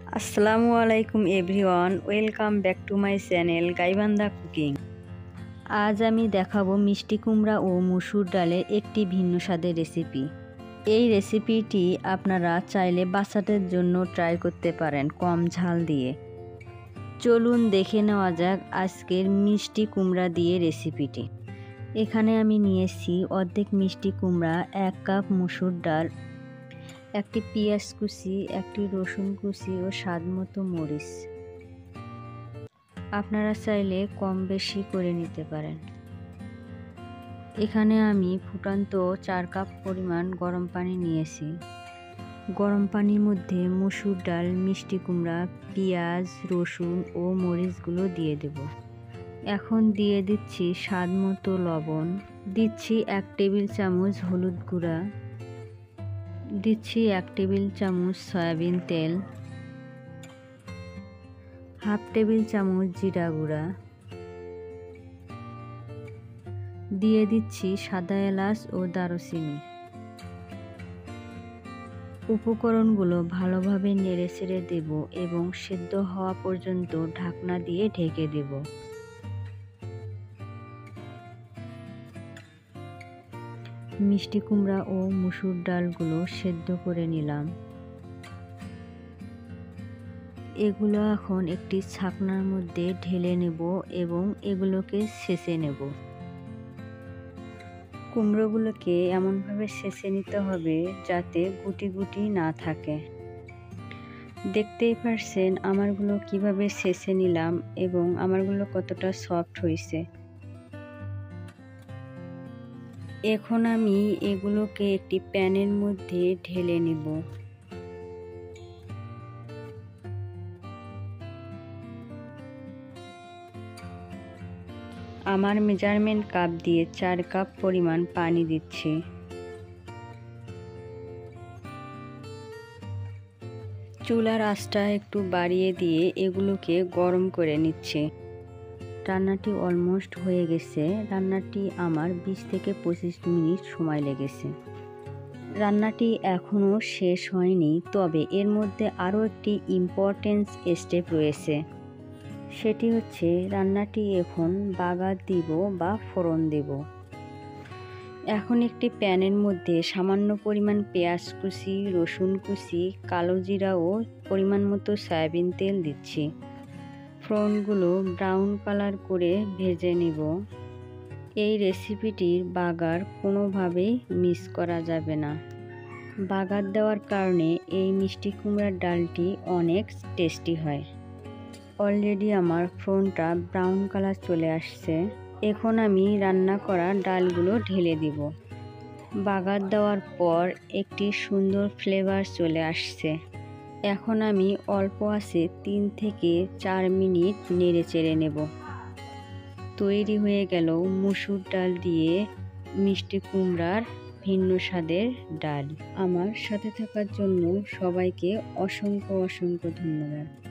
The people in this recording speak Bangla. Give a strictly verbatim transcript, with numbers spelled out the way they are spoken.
আসসালামু আলাইকুম everyone, welcome back to my channel Gaibandha cooking. আজ আমি দেখাবো মিষ্টি কুমড়া ও মসুর ডালের একটি ভিন্ন স্বাদের রেসিপি। এই রেসিপিটি আপনারা চাইলে বাচ্চাদের জন্য ট্রাই করতে পারেন কম ঝাল দিয়ে। চলুন দেখে নেওয়া যাক আজকের মিষ্টি কুমড়া দিয়ে রেসিপিটি। এখানে আমি নিয়েছি অর্ধেক মিষ্টি কুমড়া, এক কাপ মসুর ডাল, একটি পেঁয়াজ কুচি, একটি রসুন কুচি ও স্বাদ মতো মরিচ। আপনারা চাইলে কম বেশি করে নিতে পারেন। এখানে আমি ফুটান্ত চার কাপ পরিমাণ গরম পানি নিয়েছি। গরম পানির মধ্যে মসুর ডাল, মিষ্টি কুমড়া, পেঁয়াজ, রসুন ও মরিচগুলো দিয়ে দেব। এখন দিয়ে দিচ্ছি স্বাদ মতো লবণ, দিচ্ছি এক টেবিল চামচ হলুদ গুঁড়া, দিচ্ছি এক টেবিল চামচ সয়াবিন তেল, হাফ টেবিল চামচ জিরা গুঁড়া, দিয়ে দিচ্ছি সাদা এলাচ ও দারুচিনি। উপকরণগুলো ভালোভাবে নেড়ে চেড়ে দেব এবং সেদ্ধ হওয়া পর্যন্ত ঢাকনা দিয়ে ঢেকে দেব। মিষ্টি কুমড়া ও মসুর ডালগুলো সেদ্ধ করে নিলাম। এগুলো এখন একটি ছাকনার মধ্যে ঢেলে নেব এবং এগুলোকে ছেঁচে নেব। কুমড়োগুলোকে এমনভাবে ছেঁচে নিতে হবে যাতে গুটি গুটি না থাকে। দেখতেই পারছেন আমারগুলো কিভাবে ছেঁচে নিলাম এবং আমারগুলো কতটা সফট হয়েছে। এখন আমি এগুলোকে একটি প্যানের মধ্যে ঢেলে নেব। আমার মেজারমেন্ট কাপ দিয়ে চার কাপ পরিমাণ পানি দিচ্ছি। চুলার আঁচটা একটু বাড়িয়ে দিয়ে এগুলোকে গরম করে নিচ্ছি। রান্নাটি অলমোস্ট হয়ে গেছে। রান্নাটি আমার বিশ থেকে পঁচিশ মিনিট সময় লেগেছে। রান্নাটি এখনও শেষ হয়নি, তবে এর মধ্যে আরও একটি ইম্পর্টেন্ট স্টেপ রয়েছে। সেটি হচ্ছে রান্নাটি এখন বাগার দিব বা ফোড়ন দেব। এখন একটি প্যানের মধ্যে সামান্য পরিমাণ পেঁয়াজ কুচি, রসুন কুচি, কালো জিরা ও পরিমাণ মতো সয়াবিন তেল দিচ্ছি। ফোড়নগুলো ব্রাউন কালার করে ভেজে নিব। এই রেসিপিটির বাগার কোনোভাবেই মিস করা যাবে না। বাগার দেওয়ার কারণে এই মিষ্টি কুমড়ার ডালটি অনেক টেস্টি হয়। অলরেডি আমার ফোড়নটা ব্রাউন কালার চলে আসছে। এখন আমি রান্না করা ডালগুলো ঢেলে দিব। বাগার দেওয়ার পর একটি সুন্দর ফ্লেভার চলে আসছে। এখন আমি অল্প আঁচে তিন থেকে চার মিনিট নেড়ে চেড়ে নেব। তৈরি হয়ে গেল মসুর ডাল দিয়ে মিষ্টি কুমড়ার ভিন্ন স্বাদের ডাল। আমার সাথে থাকার জন্য সবাইকে অসংখ্য অসংখ্য ধন্যবাদ।